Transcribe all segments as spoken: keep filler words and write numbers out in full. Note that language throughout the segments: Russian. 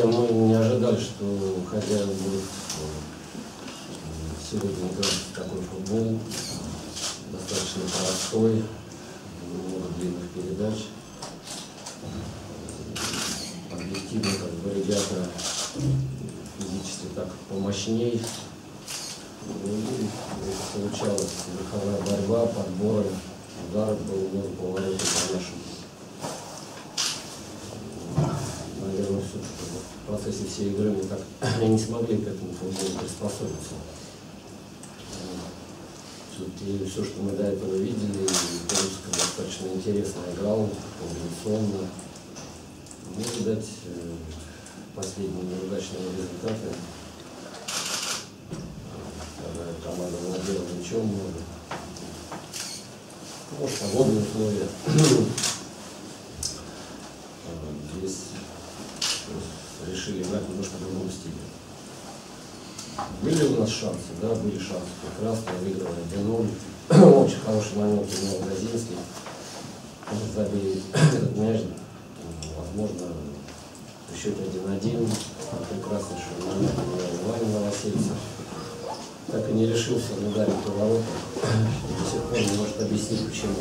мы не ожидали, что хозяева будут сегодня играть в такой футбол, достаточно простой, много длинных передач. Объективно, как бы, ребята физически так помощней. Получалась верховая борьба, подборы, удары, был много поворотов по нашему. Наверное, все-таки в процессе всей игры мы так и не смогли к этому футболу приспособиться. И все, что мы до этого видели, Томска достаточно интересно играл, комбинационно. Ну, видать, последние неудачные результаты, когда команда владела мячом много. Может, погодные условия. Здесь решили играть немножко в другом стиле. Были у нас шансы, да, были шансы. Прекрасно, выиграли один ноль. Очень хороший момент имел Газинский. Забили этот мяч. Возможно, в счете один-один. Прекраснейший момент имел Ваня Новосельцев. Так и не решился ударить по воротам. До сих пор не может объяснить, почему.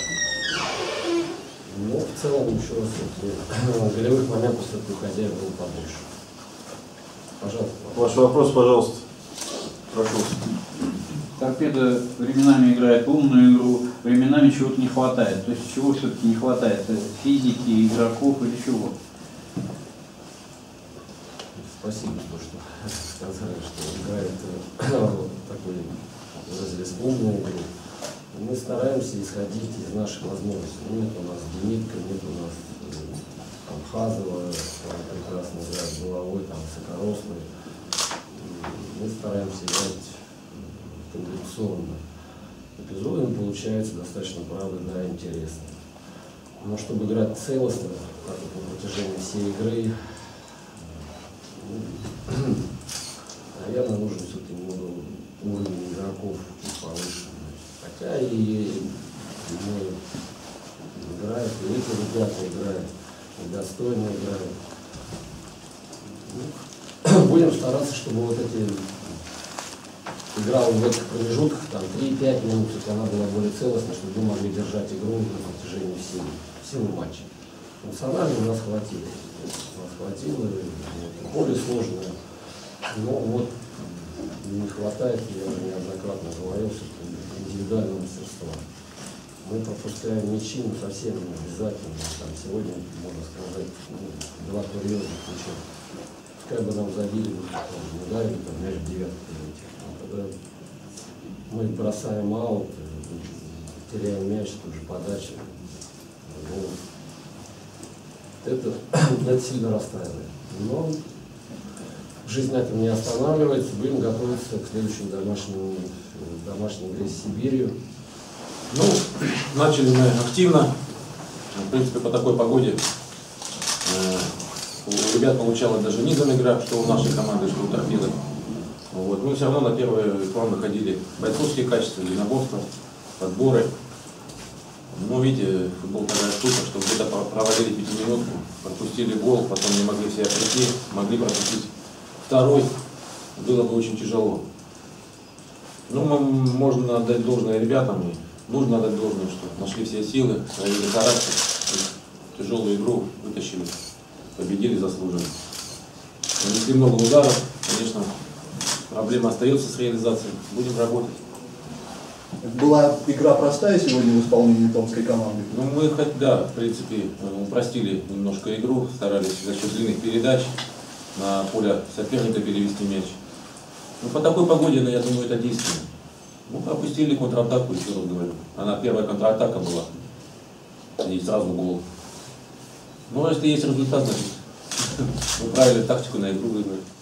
Но в целом, еще раз, голевых моментов все-таки у хозяев было побольше. Пожалуйста. Ваш вопрос, пожалуйста. Прошу. Торпедо временами играет умную игру, временами чего-то не хватает. То есть чего все-таки не хватает? Физики, игроков или чего? Спасибо, что сказали, что играет такой выразились умную игру. Мы стараемся исходить из наших возможностей. Нет у нас Демитка, нет у нас там Хазова, прекрасно играет головой, там Сокорослый. Мы стараемся играть комбинационно. Эпизодами получается достаточно, правда, да, интересно. Но чтобы играть целостно, как и по протяжении всей игры, ну, наверное, нужен все-таки немного уровень игроков повыше. Хотя и мы играют, и эти ребята играют, и достойно играют. Ну, будем стараться, чтобы вот эти игра в этих промежутках, там три-пять минут, она была более целостной, чтобы мы могли держать игру на протяжении всего, всего матча. Функционально у нас хватило. У нас хватило, более сложное. Но вот не хватает, я уже неоднократно говорил, индивидуального мастерства. Мы пропускаем мячи, ну, совсем не обязательно. Там сегодня, можно сказать, ну, два курьезных мяча. Пускай бы нам забили, не ударили, там мяч в девятку. Когда мы бросаем аут, теряем мяч, тут же подача. Ну, это, это сильно расстраивает. Но жизнь на этом не останавливается. Будем готовиться к следующему домашнему, домашней игре с Сибирью. Ну, начали мы активно. В принципе, по такой погоде э, у ребят получалось даже низом игра, что у нашей команды, что у Торпедо. Вот. Мы все равно на первый план выходили бойцовские качества, единоборства, подборы. Ну, видите, футбол такая штука, что где-то проводили пятиминутку, пропустили гол, потом не могли себя прийти, могли пропустить второй, было бы очень тяжело. Ну, можно отдать должное ребятам, и нужно отдать должное, что нашли все силы, проявили характер, тяжелую игру вытащили, победили заслуженно. Нанесли много ударов, конечно, проблема остается с реализацией, будем работать. Была игра простая сегодня в исполнении томской команды? Ну, мы, да, в принципе, упростили немножко игру, старались за счет длинных передач на поле соперника перевести мяч. Ну, по такой погоде, я думаю, это действенно. Ну, опустили контратаку, еще раз говорю. Она первая контратака была. И сразу гол. Ну, а если есть результат, значит, мы правильно тактику на игру выиграли.